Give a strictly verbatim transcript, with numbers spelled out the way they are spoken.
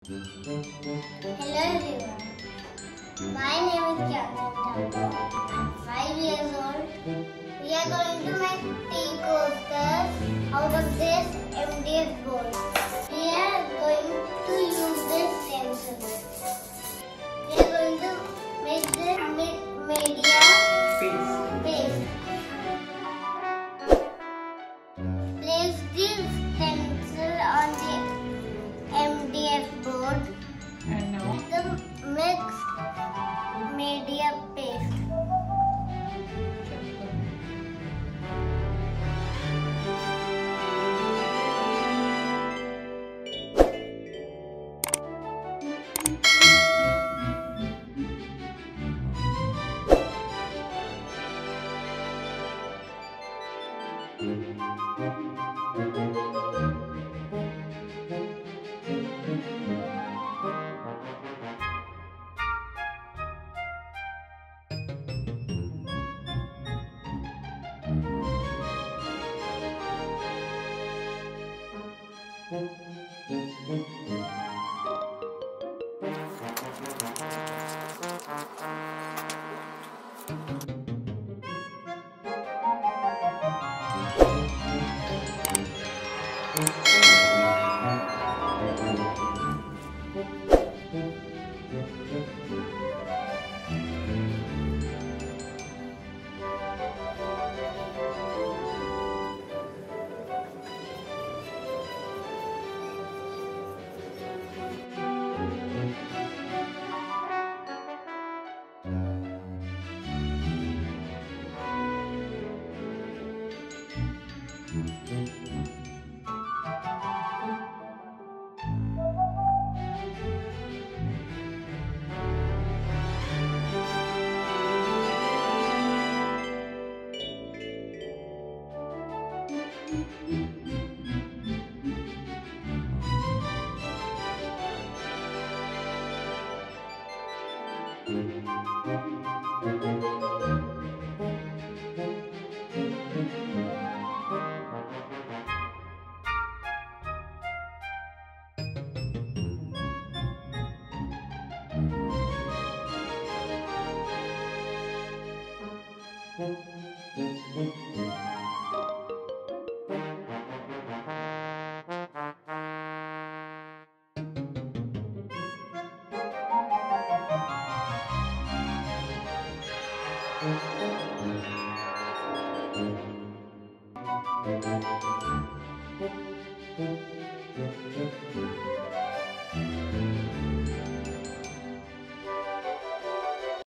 Hello everyone. My name is Ken Zen. I'm five years old. We are going to make tea coasters out of this M D F board. We are going to use this pencil. We are going to make this me- media Paste. paste. Place this pencil on the M D F board. And now The mix media paste.